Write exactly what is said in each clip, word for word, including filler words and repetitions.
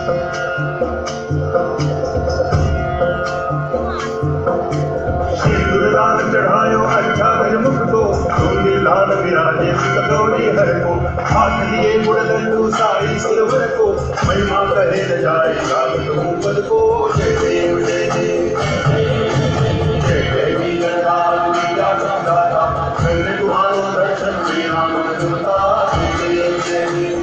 सिंदूरदान चढ़ायो अच्छा गजमुख को, दूल्हे लाल विराजे कटोरी हर को, हाथ लिए गुड़ लड्डू साई सिरवर को, महिमा कहे न जाए गावत ऊपर को। जय देव जय देव जय देवी गणराज विद्या संदाता, मैंने तुम्हारो दर्शन मेरा मन जुड़ता। जय देव जय देव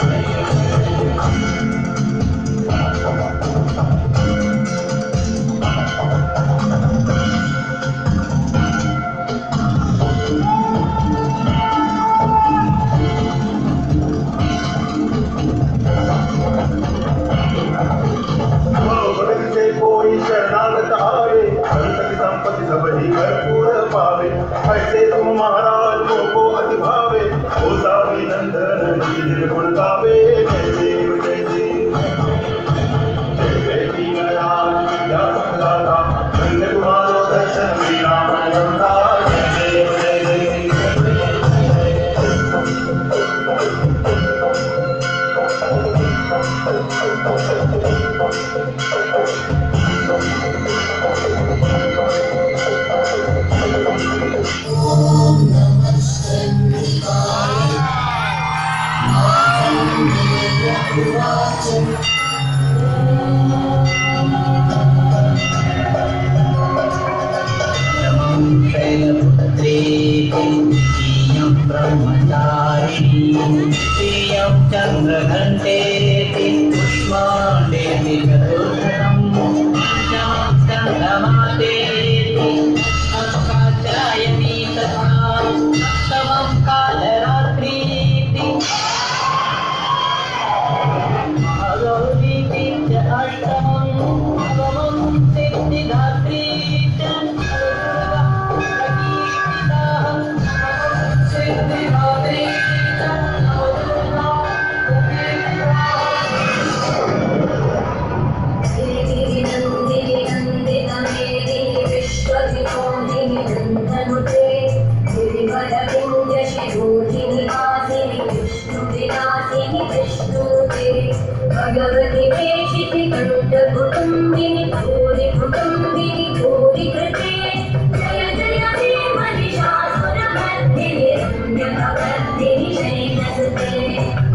शरणागत आवे, संत की संपत्ति सब ही भरपूर पावे। ऐसे तुम महाराज मोको अति भावे, हो सावी नंदन नील गुण गावे। जय देव जय देव जय देवी गणराज विद्या संदाता, मैंने तुम्हारो दर्शन मेरा मन जुड़ता। जय देव जय देव चंद्रघंटेति पुष्पाण्डेति चतुर्धरम् चन्द्रमातेति अस्काचायनी तथा सप्तमं कालरात्रीति महागौरीति च अष्टमं नवमं सिद्धिदात्री च सिद्धिदात्री भगवती वेशिति कंठ कुटुंबिनी भूरि कुटुंबिनी भूरि कृते, जय जय हे महिषासुरमर्दिनि रम्यकवर्दिनि शैलसुते।